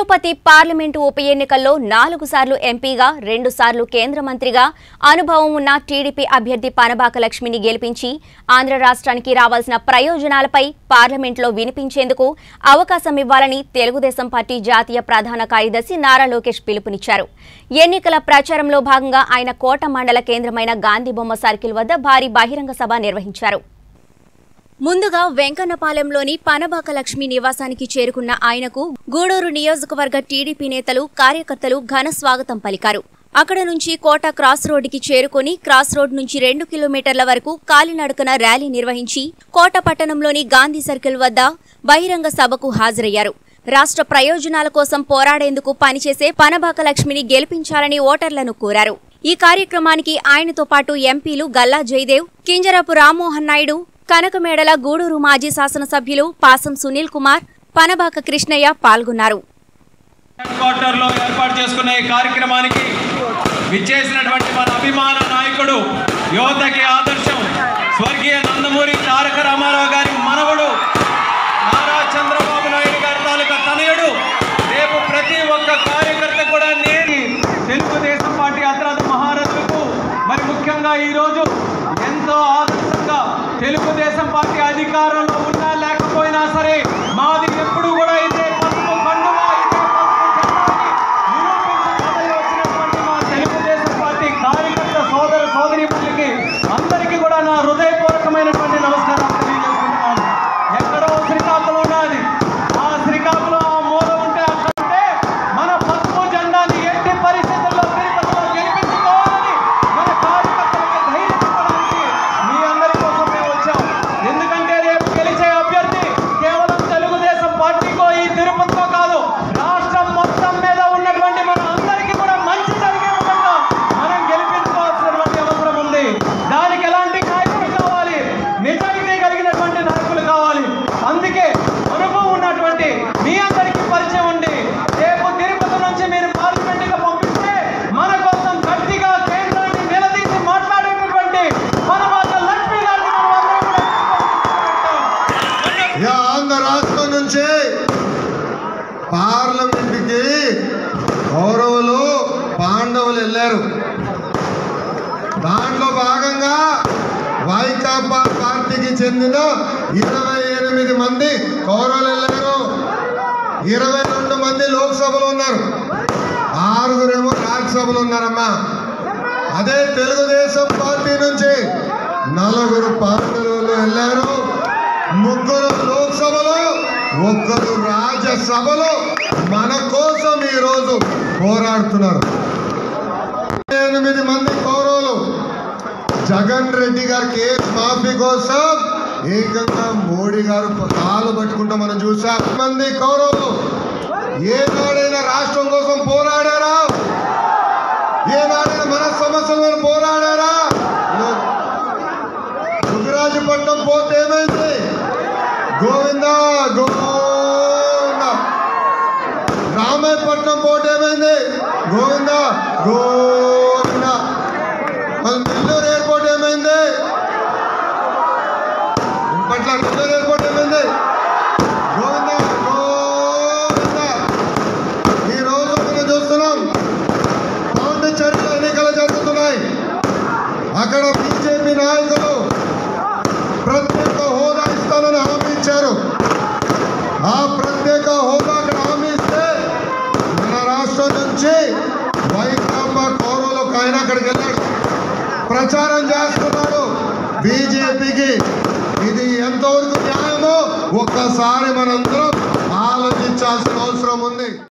Tirupati parliament ఉప ఎన్నికల్లో 4 సార్లు ఎంపీగా 2 సార్లు కేంద్ర మంత్రిగా అనుభవం ఉన్న టీడీపీ అభ్యర్థి పనబాక లక్ష్మిని గెలిపించి ఆంధ్ర రాష్ట్రానికి రావాల్సిన ప్రయోజనాలపై పార్లమెంట్లో వినిపించేందుకు అవకాశం ఇవ్వాలని తెలుగుదేశం పార్టీ జాతీయ ప్రధాన కార్యదర్శి నారా లోకేష్ పిలుపునిచ్చారు. ఎన్నికల ప్రచారంలో భాగంగా ఆయన కోట మండల కేంద్రమైన గాంధీబొమ్మ సర్కిల్ వద్ద భారీ బహిరంగ సభ నిర్వహించారు. ముందుగా వెంకన్నపాలెంలోని పనబాక లక్ష్మి నివాసానికి చేరుకున్న ఆయనకు గూడూరు నియోజకవర్గ టీడీపీ నేతలు కార్యకర్తలు ఘన స్వాగతం పలికారు. అక్కడ నుంచి కోట క్రాస్ రోడ్డుకి చేరుకుని క్రాస్ రోడ్ నుంచి 2 కిలోమీటర్ల వరకు కాలినడకన ర్యాలీ నిర్వహించి కోట పట్టణంలోని గాంధీ సర్కిల్ వద్ద బహిరంగ సభకు హాజరయ్యారు. రాష్ట్ర ప్రయోజనాల కోసం పోరాడేందుకు పనిచేసే పనబాక లక్ష్మిని గెలిపించాలని ఓటర్లను కోరారు. ఈ కార్యక్రమానికి ఆయనతో పాటు ఎంపీలు గల్లా జయదేవ్, కింజరాపు రామ్మోహన్ నాయుడు, కనకమేడల గూడూరు మాజీ శాసనసభ్యులు పాసం సునీల్ కుమార్, పనబాక కృష్ణయ్య పాల్గొన్నారు. హెడ్‌క్వార్టర్‌లో ఏర్పాటు చేసుకున్న ఈ కార్యక్రమానికి విచ్చేసినటువంటి మన అభిమాన నాయకుడు, యువతకి ఆదర్శం, స్వర్గీయ నందమూరి తారక రామారావు గారి మనవడు, నారా చంద్రబాబు నాయుడు గారి తాలూకా తనయుడు, రేపు ప్రతి ఒక్క కార్యకర్త కూడా నేను తెలుగుదేశం పార్టీ అత్రాధ మహారథులకు మరి ముఖ్యంగా ఈరోజు ఎంతో ఆదర్శంగా తెలుగుదేశం పార్టీ అధికారంలో ఉన్నా లేకపోయినా సరే మాది ఎప్పుడు కూడా ఇదే పసుపు పండుగ, వచ్చినటువంటి మా తెలుగుదేశం పార్టీ కార్యకర్త సోదర సోదరీమణులకి అందరికీ కూడా నా హృదయపూర్వకమైనటువంటి నమస్కారాలు తెలియజేసుకుంటున్నాను. ఎక్కడో శ్రీకాకుళం ఉన్నది, ఆ శ్రీకాకుళం ఆ మూల ఉంటే అక్కడంటే మన పసుపు జెండాని ఎట్టి పరిస్థితుల్లో తిరుపతిలో గెలిపించుకోవాలని మన కార్యకర్తలకు ధైర్యం ఇవ్వడానికి మీ అందరి కోసం మేము వచ్చాం. ఎందుకంటే రేపు గెలిచే అభ్యర్థి కేవలం తెలుగుదేశం పార్టీకో ఈ తిరుపతిలో కాదు, రాష్ట్రం మొత్తం మీద ఉన్నటువంటి మన అందరికీ కూడా మంచి జరిగే విధంగా మనం గెలిపించుకోవాల్సినటువంటి అవసరం ఉంది. దానికి ఎలాంటి నాయకులు కావాలి? నిజాయితీ కలిగినటువంటి నాయకులు కావాలి. అందుకే అనుభవం ఉన్నటువంటి మీ అందరికీ పరిచయం ఉండి రేపు తిరుపతి నుంచి మీరు పార్లమెంటుగా పంపిస్తే మన కోసం గట్టిగా కేంద్రాన్ని నిలదీసి మాట్లాడేటటువంటి పనబాక లక్ష్మి గారిని ఆంధ్ర రాష్ట్రం నుంచి పార్లమెంటుకి కౌరవులు పాండవులు వెళ్ళారు. దాంట్లో భాగంగా వైకాపా పార్టీకి చెందిన 28 మంది కౌరవులు వెళ్ళారు. 22 మంది లోక్సభలో ఉన్నారు, 6 రాజ్యసభలో ఉన్నారమ్మా. అదే తెలుగుదేశం పార్టీ నుంచి 4 పార్లమెంటులో వెళ్ళారు, 3 లోక్సభలో, 1 రాజ్యసభలో మన కోసం ఈరోజు పోరాడుతున్నారు. 8 మంది కౌరవులు జగన్ రెడ్డి గారి కేసు మాఫీ కోసం ఏకంగా మోడీ గారు కాలు పట్టుకుంటూ మనం చూసాం. మంది కౌరవులు ఏనాడైనా రాష్ట్రం కోసం పోరాడారా? ఏనాడైనా మన సమస్యల మీద పోరాడారా? గుజరాజపట్నం పోతే ఏమైంది? గోవిందా గోవిందా. రామాయపట్నం పోటీ ఏమైంది? గోవిందా గోవిందా. నెల్లూరు ఎయిర్పోర్ట్ ఏమైంది? ఇప్పట్లో నెల్లూరు ఎయిర్పోర్ట్ ఏమైంది? గోవిందా గోవిందా. ఈరోజు మనం చూస్తున్నాం, పాండిచేరిలో ఎన్నికలు జరుగుతున్నాయి. అక్కడ బీజేపీ నాయకులు ప్రత్యేక హోదా ఇస్తానని హామీ ఇచ్చారు. ఆ ప్రత్యేక హోదా అక్కడ హామీ ఇస్తే మన రాష్ట్రం నుంచి వైకాపా కౌరవులకు ఆయన అక్కడికి వెళ్ళాడు, ప్రచారం చేస్తున్నాడు బీజేపీకి. ఇది ఎంతవరకు న్యాయమో ఒక్కసారి మనందరం ఆలోచించాల్సిన అవసరం ఉంది.